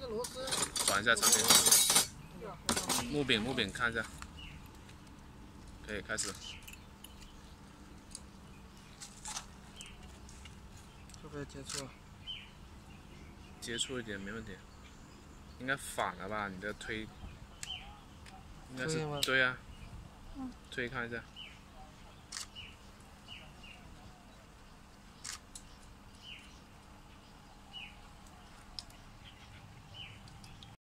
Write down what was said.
螺丝。 转一下长边。木柄看一下。可以开始。 会不会接触？ 接触一点没问题。应该反了吧？你的推。应该是对啊。推看一下。